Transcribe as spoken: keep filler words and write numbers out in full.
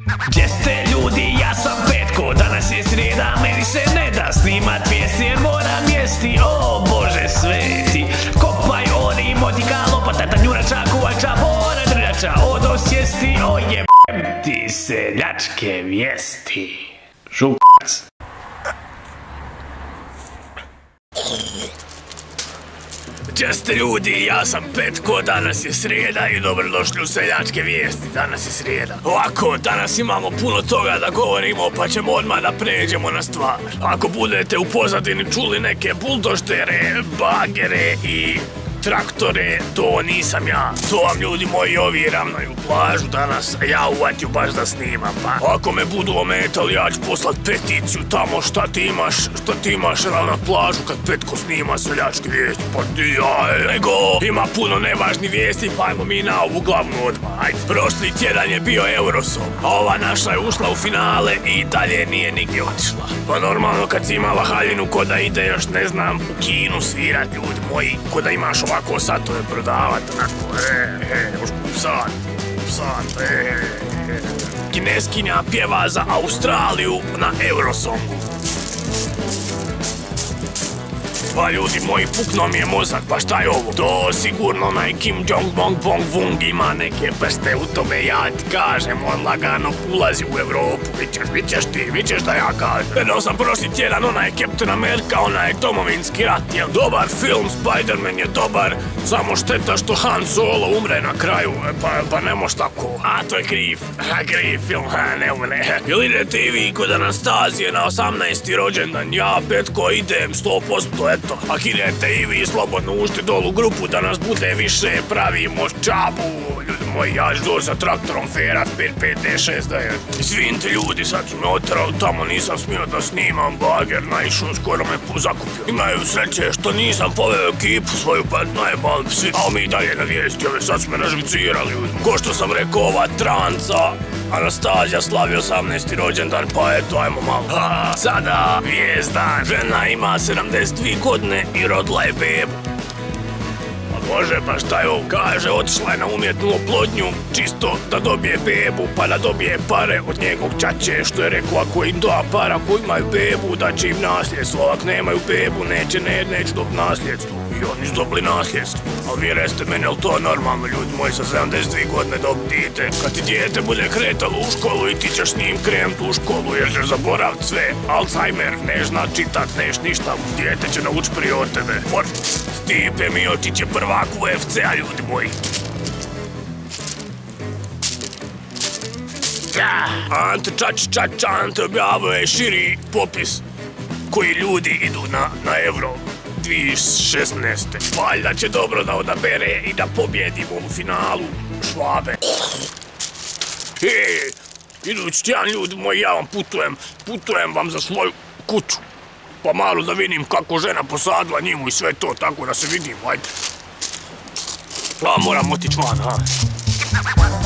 Gdje ste ljudi, ja sam Petko, danas je srijeda, meni se ne da snimat vijesti jer moram jesti, o Bože sveti. Kopaj oni, motika, lopata, tanjurača, kuvača, bora, drljača, odo sjesti, o jebem ti seljačke vijesti. Žukac. Gdje ste ljudi, ja sam Petko, danas je srijeda i dobrodošli u seljačke vijesti, danas je srijeda. Ovako, danas imamo puno toga da govorimo, pa ćemo odmah da pređemo na stvar. Ako budete u pozadini čuli neke buldoždere, bagere i traktore, to nisam ja. To vam ljudi moji ovi ravnaju plažu danas, a ja uvatju baš da snimam, pa ako me budu ometali, ja ću poslat peticiju tamo šta ti imaš, šta ti imaš ravnat plažu kad Petko snima seljačke vijesti, pa ti ja, nego ima puno nevažnih vijesti, pa ajmo mi na ovu glavnu odmah, ajde. Prošli tjedan je bio Eurosong, a ova naša je ušla u finale i dalje nije nigdje otišla. Pa normalno kad si imala haljinu ko da ide još ne znam u kinu svirat, ljudi moji, ko da imaš ovako satove prodavat, onako, e, e, još kup sat, kup sat, e, e. Kineskinja pjeva za Australiju na Eurosongu. Pa ljudi moji, pukno mi je mozak, pa šta je ovo? To sigurno onaj Kim Jong-bong-bong-vung ima neke prste u tome, ja ti kažem, on lagano ulazi u Evropu, vićeš, vićeš ti, vićeš da ja kažem. Gledao sam prošli tjedan onaj Captain America, onaj domovinski rat, jel dobar film, Spider-Man je dobar, samo šteta što Han Solo umre na kraju, pa, pa ne moš tako, a to je kriv, ha, kriv film, ha, ne umre. Jel idete i vi kod Anastazije na osamnaesti rođendan, ja Petko idem, sto posto, eto. Ako idete i vi slobodno ušti dolu grupu da nas bude više, pravimo čabu, ljudi moji, ja ću doći sa traktorom ferat pet pet D šest da je. Izvinite ljudi, sad su me otrali tamo, nisam smio da snimam, bager naišao, skoro me zakupio. Imaju sreće što nisam poveo ekipu svoju, pa najebali psi, a mi dalje na vijesti, ove sad su me nažvicirali ljudi. Ko što sam rekao, ova tranca Anastazija slavi osamnaesti rođendan, pa eto, ajmo malo. Ha, sada, vijezdan, žena ima sedamdeset dvije godine i rodila je bebu. A Bože, pa šta je ovo? Kaže, otišla je na umjetnu oplodnju, čisto da dobije bebu, pa da dobije pare od njegovog čače, što je rekao, ako im da para, ako imaju bebu, da će im nasljedstvo, ako nemaju bebu, neće, ne, neće dobiti nasljedstvo. I oni su dobili nasljedstvo. Ali vi recite meni, je li to normalno, ljudi moji, sa sedamdeset dvije godine dobiti dijete? Kad ti dijete bude kretalo u školu i ti ćeš s njim krenut u školu jer ćeš zaboravit sve. Alzheimer, neš znat čitat, neš ništa, dijete će naučit prije od tebe. Stipe Miocić je prvak u Ef Ce a, ljudi moji. Ante Čačić Čačić, Ante objavio je širi popis koji ljudi idu na, na Euro dvije tisuće šesnaeste. Valjda će dobro da odabere i da pobjedimo u finalu Švabe. Hej, idući tjedan ljudi moji, ja vam putujem, putujem vam za svoju kuću. Pa malo da vidim kako žena posadila njimu i sve to, tako da se vidimo, ajde. A moram otići van, ha.